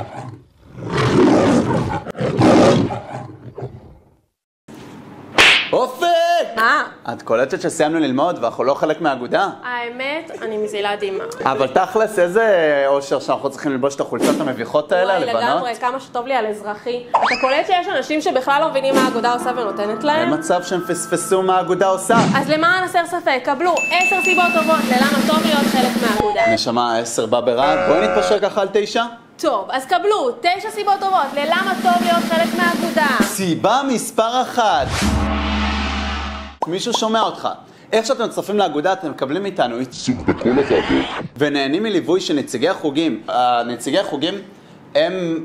אופק! מה? את קולטת שסיימנו ללמוד ואנחנו לא חלק מהאגודה? האמת, אני מזילה דמעה. אבל תכלס, איזה אושר שאנחנו צריכים ללבוש את החולצות המביכות האלה, וואי, לבנות? לגמרי, כמה שטוב לי על אזרחי. אתה קולט שיש אנשים שבכלל לא מבינים מה האגודה עושה ונותנת להם? אין מצב שהם פספסו מה האגודה עושה. אז למען הסר ספק, קבלו 10 סיבות טובות ללמה טוב להיות חלק מהאגודה. נשמה, 10 בא ברעד, בואי נתפשר ככה על 9. טוב, אז קבלו 9 סיבות טובות ללמה טוב להיות חלק מהאגודה. סיבה מספר 1. מישהו שומע אותך. איך שאתם מצטרפים לאגודה, אתם מקבלים איתנו ייצוג בכל הוועדות. ונהנים מליווי של נציגי החוגים. נציגי החוגים הם...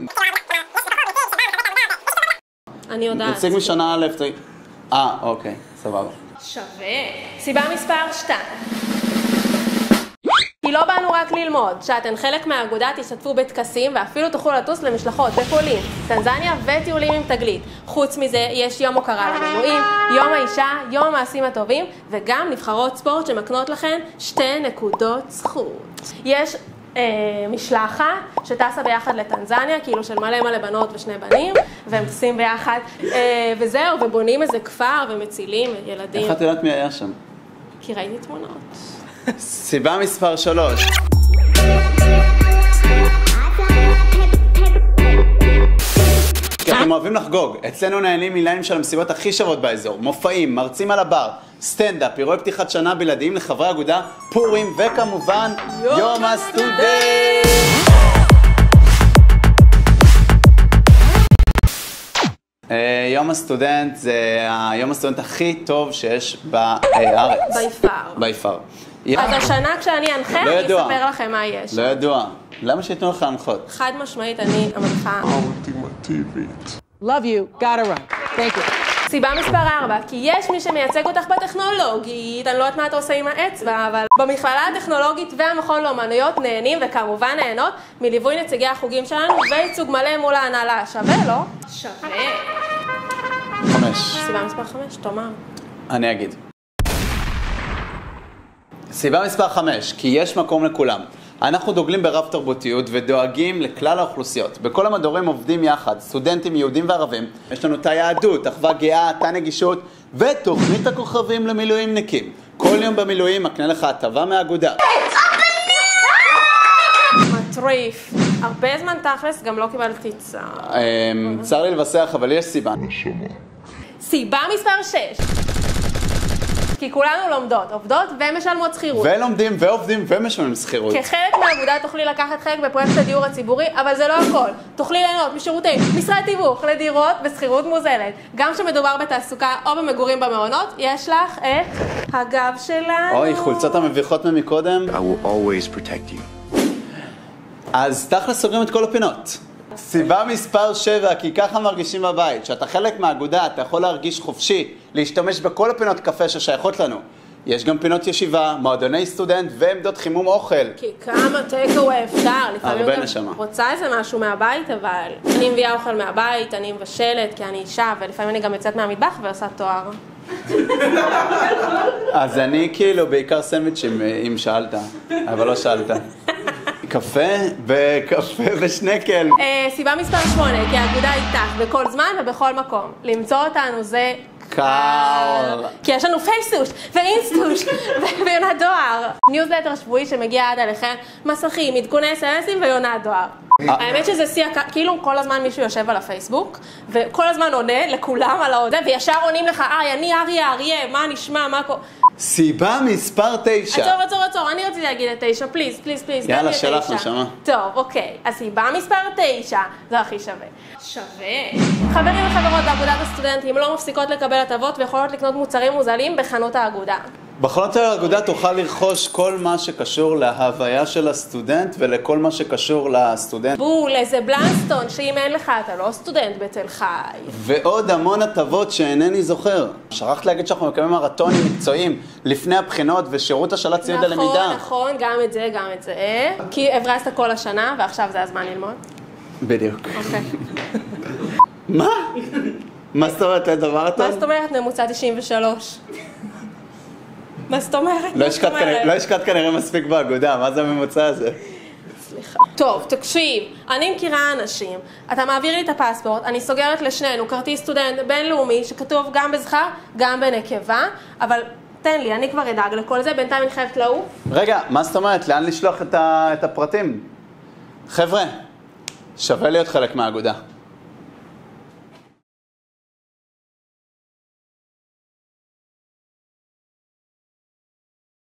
אני יודעת. נציג משנה א', אוקיי, סבבה. שווה. סיבה מספר 2. כי לא באנו רק ללמוד, שאתן חלק מהאגודה תשתתפו בטקסים ואפילו תוכלו לטוס למשלחות בפולין, טנזניה וטיולים עם תגלית. חוץ מזה, יש יום הוקרה למילואים, יום האישה, יום המעשים הטובים, וגם נבחרות ספורט שמקנות לכן 2 נקודות זכות. יש משלחת שטסה ביחד לטנזניה, כאילו של מלא בנות ושני בנים, והם טסים ביחד, וזהו, ובונים איזה כפר ומצילים ילדים. איך את יודעת מי היה שם? כי ראיתי תמונות. סיבה מספר 3. כי אתם אוהבים לחגוג. אצלנו נהנים מלילים של המסיבות הכי שוות באזור. מופעים, מרצים על הבר, סטנדאפ, אירועי פתיחת שנה בלעדיים לחברי אגודה, פורים וכמובן יום הסטודנט. יום הסטודנט זה יום הסטודנט הכי טוב שיש בארץ. ביפר. אז השנה כשאני אנחה, אני אספר לכם מה יש. לא ידוע. למה שייתנו לך להנחות? חד משמעית, אני המנחה. אולטימטיבית. Love you, gotta run. Thank you. סיבה מספר 4, כי יש מי שמייצג אותך בטכנולוגית, אני לא יודעת מה אתה עושה עם האצבע, אבל במכללה הטכנולוגית והמכון לאומנויות נהנים וכמובן נהנות מליווי נציגי החוגים שלנו וייצוג מלא מול ההנהלה. שווה, לא? שווה. 5. סיבה מספר 5, תאמר. אני אגיד. סיבה מספר 5, כי יש מקום לכולם. אנחנו דוגלים ברב תרבותיות ודואגים לכלל האוכלוסיות. בכל המדורים עובדים יחד, סטודנטים יהודים וערבים. יש לנו תא יהדות, אחווה גאה, תא נגישות ותוכנית הכוכבים למילואימניקים. כל יום במילואים מקנה לך הטבה מהאגודה. מטריף. הרבה זמן תכלס גם לא קיבלתי צער. צר לי לבשח, אבל יש סיבה. סיבה מספר 6. כי כולנו לומדות, עובדות ומשלמות שכירות. ולומדים ועובדים ומשלמים שכירות. כחלק מהאגודה תוכלי לקחת חלק בפרויקט הדיור הציבורי, אבל זה לא הכל. תוכלי ליהנות משירותי משרד תיווך לדירות בשכירות מוזלת. גם כשמדובר בתעסוקה או במגורים במעונות, יש לך את הגב שלנו. אוי, חולצות המביכות ממקודם. I will always protect you. אז תכל'ס סוגרים את כל הפינות. סיבה מספר 7, כי ככה מרגישים בבית. שאתה חלק מהאגודה, אתה יכול להרגיש חופשי, להשתמש בכל הפינות קפה ששייכות לנו. יש גם פינות ישיבה, מועדוני סטודנט ועמדות חימום אוכל. כי כמה טייק-אווי אפשר. הרבה נשמה. רוצה איזה משהו מהבית, אבל אני מביאה אוכל מהבית, אני מבשלת, כי אני אישה, ולפעמים אני גם יוצאת מהמטבח ועושה תואר. אז אני כאילו בעיקר סנדוויצ'ים, אם שאלת, אבל לא שאלת. קפה ושנקל. סיבה מספר 8, כי האגודה איתך בכל זמן ובכל מקום. למצוא אותנו זה קל. כי יש לנו פייסטוש ואינסטוש ויונת דואר. ניוזלטר שבועי שמגיע עד אליכם, מסכים, עדכוני SMSים ויונת דואר. האמת שזה כאילו כל הזמן מישהו יושב על הפייסבוק וכל הזמן עונה לכולם על ההודעה וישר עונים לך, אני אריה, מה נשמע, מה קורה? סיבה מספר 9. עצור, אני רציתי להגיד את 9, פליז. יאללה, שלח נשמה. טוב, אוקיי, הסיבה מספר 9, זה הכי שווה. חברים וחברות באגודת הסטודנטים לא מפסיקות לקבל הטבות ויכולות לקנות מוצרים מוזלים בחנות האגודה. בחנות האגודה תוכל לרכוש כל מה שקשור להוויה של הסטודנט ולכל מה שקשור לסטודנט. בול, איזה בלנסטון שאם אין לך אתה לא סטודנט בתל חי. ועוד המון הטבות שאינני זוכר. שכחת להגיד שאנחנו מקיימים מרתונים מקצועיים לפני הבחינות ושירות השאלת ציוד הלמידה. נכון, גם את זה. כי הברזת כל השנה ועכשיו זה הזמן ללמוד. בדיוק. אוקיי. מה? מה זאת אומרת לדבר טוב? מה זאת אומרת ממוצע 93? מה זאת אומרת? לא השקעת כנראה מספיק באגודה, מה זה הממוצע הזה? סליחה. טוב, תקשיב, אני מכירה אנשים, אתה מעביר לי את הפספורט, אני סוגרת לשנינו כרטיס סטודנט בינלאומי שכתוב גם בזכר, גם בנקבה, אבל תן לי, אני כבר אדאג לכל זה, בינתיים אני חייבת לעוף. רגע, מה זאת אומרת? לאן לשלוח את הפרטים? חבר'ה, שווה להיות חלק מהאגודה.